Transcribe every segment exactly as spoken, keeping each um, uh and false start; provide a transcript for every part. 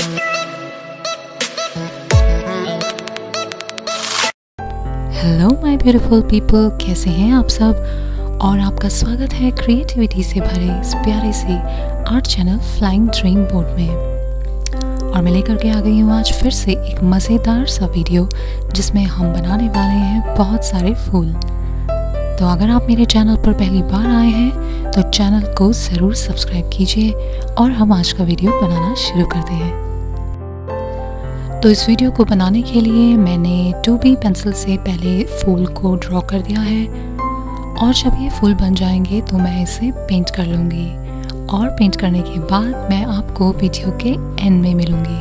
Hello my beautiful people, कैसे हैं आप सब। और आपका स्वागत है क्रिएटिविटी से भरे इस प्यारे से art channel Flying Dream Board में। और मैं लेकर के आ गई हूँ आज फिर से एक मज़ेदार सा वीडियो जिसमें हम बनाने वाले हैं बहुत सारे फूल। तो अगर आप मेरे चैनल पर पहली बार आए हैं तो चैनल को ज़रूर सब्सक्राइब कीजिए और हम आज का वीडियो बनाना शुरू करते हैं। तो इस वीडियो को बनाने के लिए मैंने टू बी पेंसिल से पहले फूल को ड्रॉ कर दिया है और जब ये फूल बन जाएंगे तो मैं इसे पेंट कर लूँगी और पेंट करने के बाद मैं आपको वीडियो के एंड में मिलूँगी।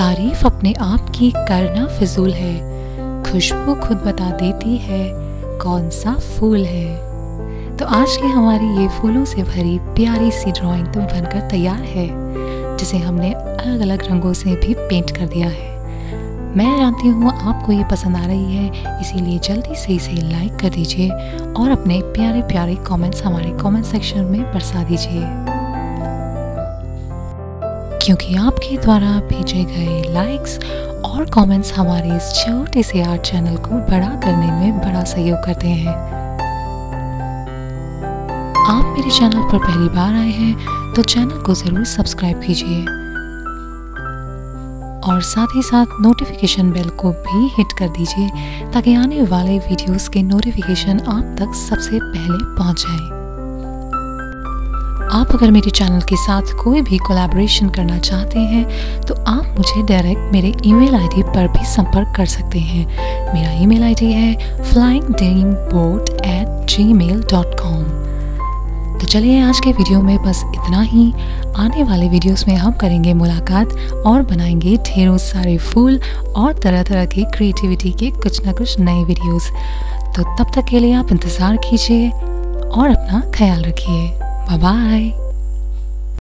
तारीफ अपने आप की करना फिजूल है, खुशबू खुद बता देती है कौन सा फूल है। तो आज की हमारी ये फूलों से भरी प्यारी सी ड्राइंग तो बनकर तैयार है, जिसे हमने अलग अलग रंगों से भी पेंट कर दिया है। मैं जानती हूँ आपको ये पसंद आ रही है, इसीलिए जल्दी से इसे लाइक कर दीजिए और अपने प्यारे प्यारे कमेंट्स हमारे कमेंट सेक्शन में बरसा दीजिए, क्योंकि आपके द्वारा भेजे गए लाइक्स और कमेंट्स हमारे इस छोटे से आर्ट चैनल को बड़ा करने में बड़ा सहयोग करते हैं। आप मेरे चैनल पर पहली बार आए हैं तो चैनल को ज़रूर सब्सक्राइब कीजिए और साथ ही साथ नोटिफिकेशन बेल को भी हिट कर दीजिए, ताकि आने वाले वीडियोस के नोटिफिकेशन आप तक सबसे पहले पहुंच जाए। आप अगर मेरे चैनल के साथ कोई भी कोलैबोरेशन करना चाहते हैं तो आप मुझे डायरेक्ट मेरे ईमेल आईडी पर भी संपर्क कर सकते हैं। मेरा ईमेल आईडी है flying dream boat at Gmail dot com. तो चलिए आज के वीडियो में बस इतना ही। आने वाले वीडियोस में हम करेंगे मुलाकात और बनाएंगे ढेरों सारे फूल और तरह तरह की क्रिएटिविटी के कुछ ना कुछ नए वीडियोस। तो तब तक के लिए आप इंतज़ार कीजिए और अपना ख्याल रखिए। Bye bye.